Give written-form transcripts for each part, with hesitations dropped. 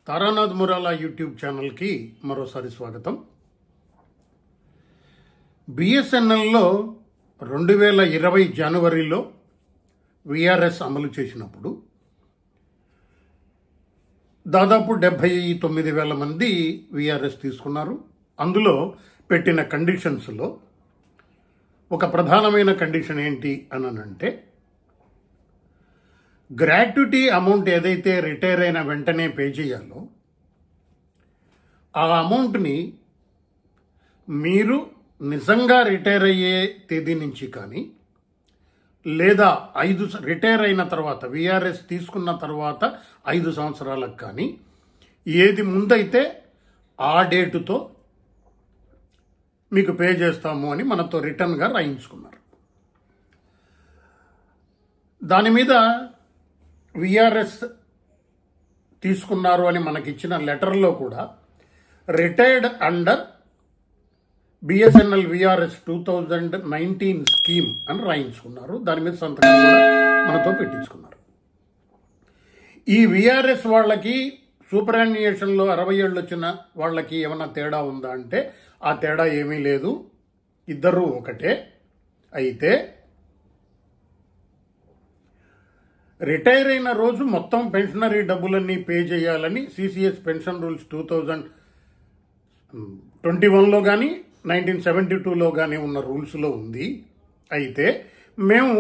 Taranath మురాలా YouTube ఛానల్కి మరోసారి స్వాగతం. బిఎస్ఎన్ఎల్లో 2020 జనవరిలో విఆర్ఎస్ అమలు చేసినప్పుడు దాదాపు 79,000 మంది విఆర్ఎస్ తీసుకున్నారు. అందులో పెట్టిన కండిషన్స్లో ఒక ప్రధానమైన కండిషన్ ఏంటి అనంటే, గ్రాట్యుటీ అమౌంట్ ఏదైతే రిటైర్ అయిన వెంటనే పే చేయాలో ఆ అమౌంట్ని మీరు నిజంగా రిటైర్ అయ్యే తేదీ నుంచి కానీ లేదా రిటైర్ అయిన తర్వాత విఆర్ఎస్ తీసుకున్న తర్వాత 5 సంవత్సరాలకు కానీ ఏది ముందైతే ఆ డేటుతో మీకు పే చేస్తాము అని మనతో రిటర్న్గా రాయించుకున్నారు. దాని మీద విఆర్ఎస్ తీసుకున్నారు అని మనకిచ్చిన లెటర్లో కూడా retired under BSNL VRS 2019 scheme అని రాయించుకున్నారు. దాని మీద సంతకం కూడా మనతో పెట్టించుకున్నారు. ఈ విఆర్ఎస్ వాళ్ళకి సూపరాన్యుయేషన్లో 60 ఏళ్ళు వచ్చిన వాళ్ళకి ఏమైనా తేడా ఉందా అంటే ఆ తేడా ఏమీ లేదు, ఇద్దరూ ఒకటే. అయితే రిటైర్ అయిన రోజు మొత్తం పెన్షనరీ డబ్బులన్నీ పే చేయాలని సిసిఎస్ పెన్షన్ రూల్స్ 2021లో కానీ 1972లో కానీ ఉన్న రూల్స్లో ఉంది. అయితే మేము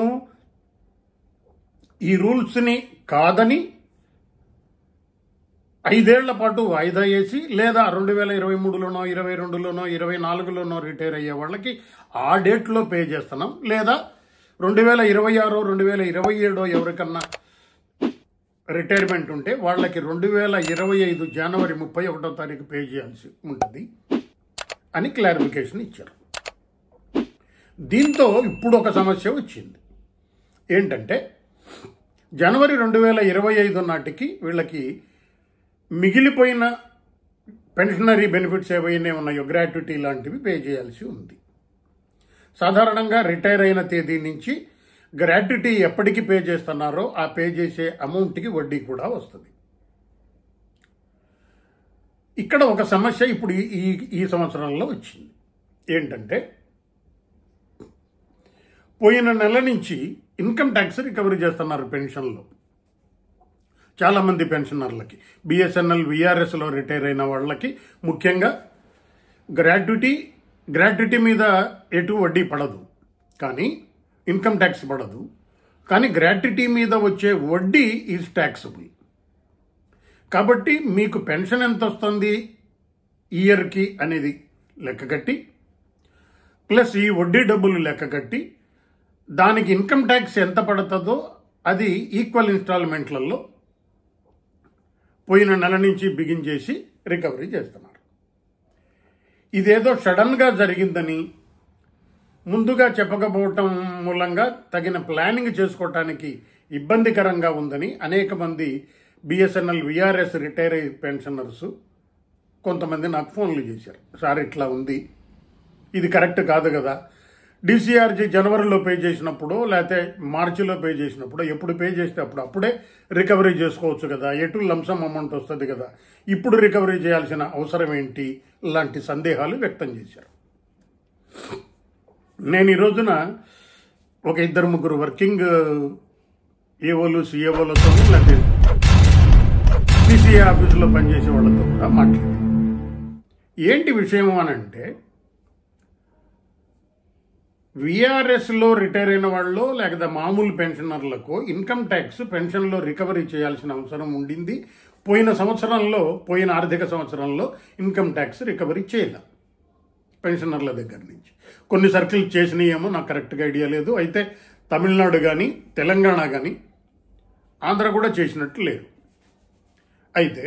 ఈ రూల్స్ని కాదని 5 ఏళ్ల పాటు వాయిదా వేసి లేదా 2023లోనో 22లోనో 24లోనో రిటైర్ అయ్యే వాళ్ళకి ఆ డేట్లో పే చేస్తున్నాం, లేదా 2026 2027 ఎవరికన్నా రిటైర్మెంట్ ఉంటే వాళ్ళకి 2025 జనవరి 31వ తారీఖు పే చేయాల్సి ఉంటుంది అని క్లారిఫికేషన్ ఇచ్చారు. దీంతో ఇప్పుడు ఒక సమస్య వచ్చింది. ఏంటంటే జనవరి 2025 నాటికి వీళ్ళకి మిగిలిపోయిన పెన్షనరీ బెనిఫిట్స్ ఏవైనా ఉన్నాయో గ్రాట్యుటీ లాంటివి పే చేయాల్సి ఉంది. సాధారణంగా రిటైర్ అయిన తేదీ నుంచి గ్రాట్యుటీ ఎప్పటికి పే చేస్తున్నారో ఆ పే చేసే అమౌంట్కి వడ్డీ కూడా వస్తుంది. ఇక్కడ ఒక సమస్య ఇప్పుడు ఈ సంవత్సరంలో వచ్చింది. ఏంటంటే పోయిన నెల నుంచి ఇన్కమ్ ట్యాక్స్ రికవరీ చేస్తున్నారు పెన్షన్లో చాలామంది పెన్షనర్లకి. బిఎస్ఎన్ఎల్ విఆర్ఎస్లో రిటైర్ అయిన వాళ్ళకి ముఖ్యంగా గ్రాట్యుటీ మీద ఎటు వడ్డీ పడదు, కానీ ఇన్కమ్ ట్యాక్స్ పడదు. కానీ గ్రాట్యుటీ మీద వచ్చే వడ్డీ ఈజ్ ట్యాక్సబుల్. కాబట్టి మీకు పెన్షన్ ఎంత వస్తుంది ఇయర్కి అనేది లెక్కగట్టి ప్లస్ ఈ వడ్డీ డబ్బులు లెక్కగట్టి దానికి ఇన్కమ్ ట్యాక్స్ ఎంత పడుతుందో అది ఈక్వల్ ఇన్స్టాల్మెంట్లలో పోయిన నెల నుంచి బిగిన్ చేసి రికవరీ చేస్తున్నారు. ఇదేదో సడన్గా జరిగిందని ముందుగా చెప్పకపోవటం మూలంగా తగిన ప్లానింగ్ చేసుకోవటానికి ఇబ్బందికరంగా ఉందని అనేక మంది బిఎస్ఎన్ఎల్ విఆర్ఎస్ రిటైర్ అయ్యే పెన్షనర్స్ కొంతమంది నాకు ఫోన్లు చేశారు. సార్ ఇట్లా ఉంది, ఇది కరెక్ట్ కాదు కదా, డిసిఆర్జీ జనవరిలో పే చేసినప్పుడు లేకపోతే మార్చిలో పే చేసినప్పుడు ఎప్పుడు పే చేస్తే అప్పుడే రికవరీ చేసుకోవచ్చు కదా, ఎటు లంసమ్ అమౌంట్ వస్తుంది కదా, ఇప్పుడు రికవరీ చేయాల్సిన అవసరం ఏంటి లాంటి సందేహాలు వ్యక్తం చేశారు. నేను ఈ రోజున ఒక 2-3 వర్కింగ్ ఏఓలు సిఏఓలతో లేకపోతే సిసిఏ ఆఫీసులో పనిచేసే వాళ్ళతో కూడా మాట్లాడాను. ఏంటి విషయం అనంటే విఆర్ఎస్లో రిటైర్ అయిన వాళ్ళు లేకపోతే మామూలు పెన్షనర్లకు ఇన్కమ్ ట్యాక్స్ పెన్షన్లో రికవరీ చేయాల్సిన అవసరం ఉండింది. పోయిన ఆర్థిక సంవత్సరంలో ఇన్కమ్ ట్యాక్స్ రికవరీ చేయలే పెన్షనర్ల దగ్గర నుంచి. కొన్ని సర్కిల్ చేసినాయేమో నాకు కరెక్ట్గా ఐడియా లేదు. అయితే తమిళనాడు కానీ తెలంగాణ కానీ ఆంధ్ర కూడా చేసినట్టు లేదు. అయితే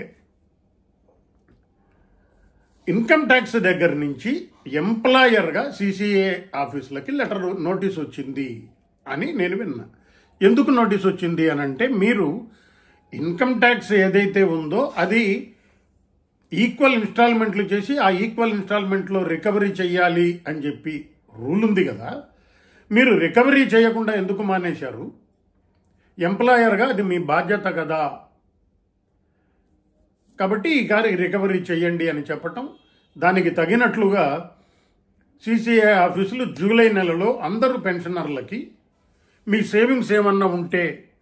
ఇన్కమ్ ట్యాక్స్ దగ్గర నుంచి ఎంప్లాయర్గా సిసిఏ ఆఫీసులకి నోటీస్ వచ్చింది అని నేను విన్నా. ఎందుకు నోటీస్ వచ్చింది అనంటే మీరు ఇన్కమ్ ట్యాక్స్ ఏదైతే ఉందో అది ఈక్వల్ ఇన్స్టాల్మెంట్లు చేసి ఆ ఈక్వల్ ఇన్స్టాల్మెంట్లో రికవరీ చేయాలి అని చెప్పి రూల్ ఉంది కదా, మీరు రికవరీ చేయకుండా ఎందుకు మానేశారు? ఎంప్లాయర్గా అది మీ బాధ్యత కదా కాబట్టి ఈ గారి రికవరీ చేయండి అని చెప్పటం, దానికి తగినట్లుగా సిసిఐ ఆఫీసులు జూలై నెలలో అందరూ పెన్షనర్లకి మీ సేవింగ్స్ ఏమన్నా ఉంటే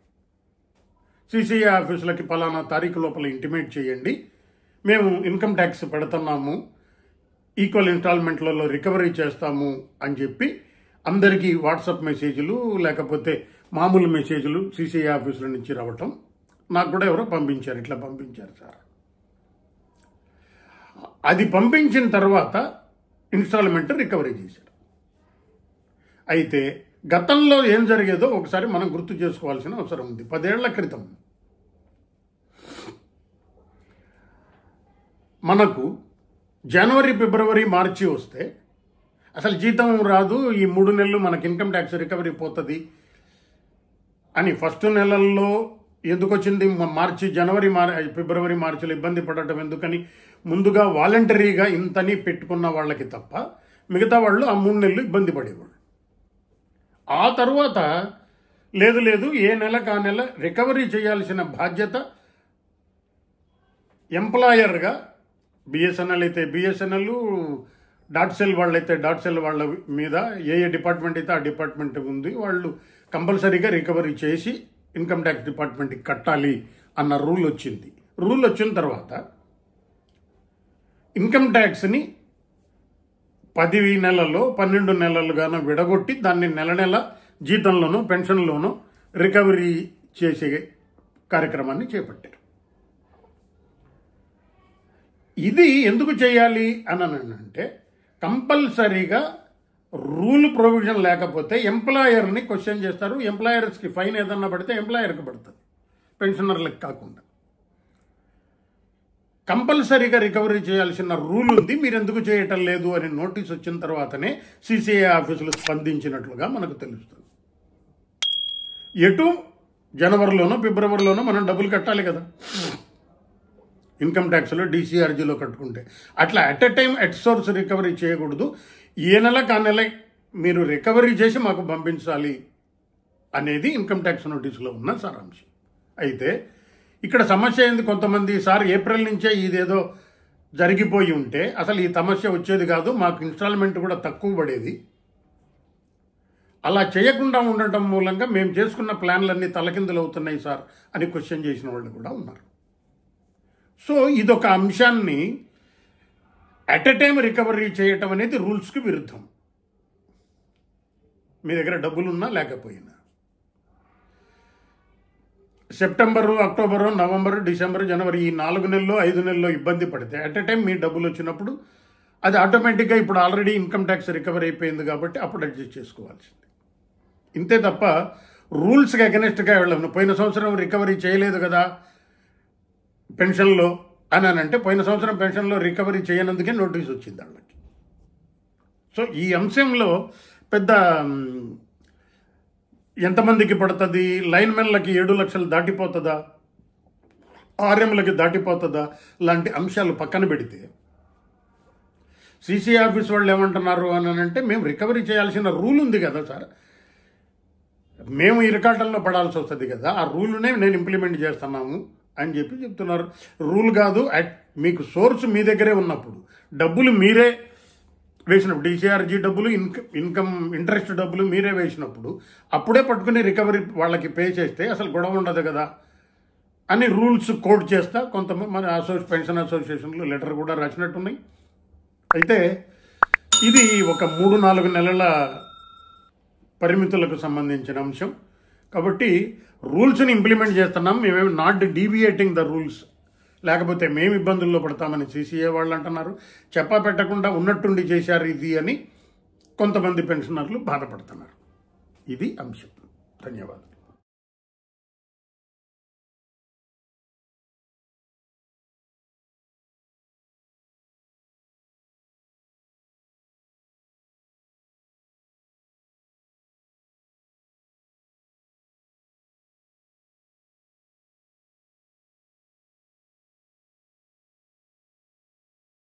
సిసిఐ ఆఫీసులకి పలానా తారీఖు లోపల ఇంటిమేట్ చేయండి, మేము ఇన్కమ్ ట్యాక్స్ పెడుతున్నాము, ఈక్వల్ ఇన్స్టాల్మెంట్లలో రికవరీ చేస్తాము అని చెప్పి అందరికీ వాట్సాప్ మెసేజ్లు లేకపోతే మామూలు మెసేజ్లు సిసిఐ ఆఫీసుల నుంచి రావటం నాకు కూడా ఎవరో పంపించారు, ఇట్లా పంపించారు సార్. అది పంపించిన తర్వాత ఇన్స్టాల్మెంట్ రికవరీ చేశారు. అయితే గతంలో ఏం జరిగేదో ఒకసారి మనం గుర్తు చేసుకోవాల్సిన అవసరం ఉంది. 10 ఏళ్ల క్రితం మనకు జనవరి, ఫిబ్రవరి, మార్చి వస్తే అసలు జీతం రాదు, ఈ 3 నెలలు మనకి ఇన్కమ్ ట్యాక్స్ రికవరీ పోతుంది అని ఫస్ట్ నెలల్లో ఎందుకు వచ్చింది, మార్చి, జనవరి, ఫిబ్రవరి, మార్చిలో ఇబ్బంది పడటం ఎందుకని ముందుగా వాలంటరీగా ఇంతని పెట్టుకున్న వాళ్ళకి తప్ప మిగతా వాళ్ళు ఆ 3 నెలలు ఇబ్బంది పడేవాళ్ళు. ఆ తర్వాత లేదు ఏ నెలకు ఆ నెల రికవరీ చేయాల్సిన బాధ్యత ఎంప్లాయర్గా బిఎస్ఎన్ఎల్ అయితే బిఎస్ఎన్ఎల్, డాట్ సెల్ వాళ్ళైతే డాట్ సెల్ వాళ్ళ మీద ఏ డిపార్ట్మెంట్ అయితే ఆ డిపార్ట్మెంట్ ఉంది, వాళ్ళు కంపల్సరీగా రికవరీ చేసి ఇన్కమ్ ట్యాక్స్ డిపార్ట్మెంట్కి కట్టాలి అన్న రూల్ వచ్చింది. రూల్ వచ్చిన తర్వాత ఇన్కమ్ ట్యాక్స్ని 10 నెలల్లో 12 నెలలుగానో విడగొట్టి దాన్ని నెల జీతంలోనూ పెన్షన్లోనూ రికవరీ చేసే కార్యక్రమాన్ని చేపట్టారు. ఇది ఎందుకు చేయాలి అని అంటే కంపల్సరీగా రూల్ ప్రొవిజన్ లేకపోతే ఎంప్లాయర్ని క్వశ్చన్ చేస్తారు. ఎంప్లాయర్స్కి ఫైన్ ఏదన్నా పడితే ఎంప్లాయర్కి పడుతుంది, పెన్షనర్లకు కాకుండా. కంపల్సరీగా రికవరీ చేయాల్సిన రూల్ ఉంది, మీరు ఎందుకు చేయటం లేదు అని నోటీస్ వచ్చిన తర్వాతనే సిసిఐ ఆఫీసులు స్పందించినట్లుగా మనకు తెలుస్తుంది. ఎటు జనవరిలోనో ఫిబ్రవరిలోనో మనం డబ్బులు కట్టాలి కదా ఇన్కమ్ ట్యాక్స్లో, డిసిఆర్జీలో కట్టుకుంటే. అట్లా at a time at source recovery చేయకూడదు. ఏ నెలకు ఆ నెల మీరు రికవరీ చేసి మాకు పంపించాలి అనేది ఇన్కమ్ ట్యాక్స్ నోటీసులో ఉన్న సారాంశం. అయితే ఇక్కడ సమస్య ఏంది, కొంతమంది సార్ ఏప్రిల్ నుంచే ఇదేదో జరిగిపోయి ఉంటే అసలు ఈ సమస్య వచ్చేది కాదు, మాకు ఇన్స్టాల్మెంట్ కూడా తక్కువ పడేది, అలా చేయకుండా ఉండటం మూలంగా మేము చేసుకున్న ప్లాన్లన్నీ తలకిందులు అవుతున్నాయి సార్ అని క్వశ్చన్ చేసిన వాళ్ళు కూడా ఉన్నారు. సో ఇదొక అంశాన్ని అట్ ఎ టైం రికవరీ చేయటం అనేది రూల్స్కి విరుద్ధం. మీ దగ్గర డబ్బులున్నా లేకపోయినా సెప్టెంబరు, అక్టోబరు, నవంబరు, డిసెంబరు, జనవరి ఈ 4 నెలల్లో 5 నెలల్లో ఇబ్బంది పడితే అట్ ఎ టైం మీ డబ్బులు వచ్చినప్పుడు అది ఆటోమేటిక్గా ఇప్పుడు ఆల్రెడీ ఇన్కమ్ ట్యాక్స్ రికవరీ అయిపోయింది కాబట్టి అప్పుడు అడ్జస్ట్ చేసుకోవాల్సింది. ఇంతే తప్ప రూల్స్కి అగెనెస్ట్గా వెళ్ళను. పోయిన సంవత్సరం రికవరీ చేయలేదు కదా పెన్షన్లో అని అంటే పోయిన సంవత్సరం పెన్షన్లో రికవరీ చేయనందుకే నోటీస్ వచ్చింది వాళ్ళకి. సో ఈ అంశంలో పెద్ద ఎంతమందికి పడుతుంది, లైన్మెన్లకి 7 లక్షలు దాటిపోతుందా, ఆర్ఎంలకి దాటిపోతుందా లాంటి అంశాలు పక్కన పెడితే సిసిఐ ఆఫీస్ వాళ్ళు ఏమంటున్నారు అని అంటే మేము రికవరీ చేయాల్సిన రూల్ ఉంది కదా సార్, మేము ఇరకాటంలో పడాల్సి వస్తుంది కదా, ఆ రూల్నే నేను ఇంప్లిమెంట్ చేస్తున్నాము అని చెప్పి చెప్తున్నారు. రూల్ కాదు, మీకు సోర్స్ మీ దగ్గరే ఉన్నప్పుడు డబ్బులు మీరే వేసినప్పుడు, డిసిఆర్జీ డబ్బులు, ఇన్కమ్ ఇంట్రెస్ట్ డబ్బులు మీరే వేసినప్పుడు అప్పుడే పట్టుకుని రికవరీ వాళ్ళకి పే చేస్తే అసలు గొడవ ఉండదు కదా అని రూల్స్ కోడ్ చేస్తా కొంతమంది మన పెన్షన్ అసోసియేషన్లు లెటర్ కూడా రాసినట్టున్నాయి. అయితే ఇది ఒక 3-4 నెలల పరిమితులకు సంబంధించిన అంశం కాబట్టి రూల్స్ని ఇంప్లిమెంట్ చేస్తున్నాం, మేమేమి నాట్ డీవియేటింగ్ ద రూల్స్, లేకపోతే మేము ఇబ్బందుల్లో పడతామని సిసిఐ వాళ్ళు అంటున్నారు. చెప్పా పెట్టకుండా ఉన్నట్టుండి చేశారు ఇది అని కొంతమంది పెన్షనర్లు బాధపడుతున్నారు. ఇది అంశం. ధన్యవాదాలు.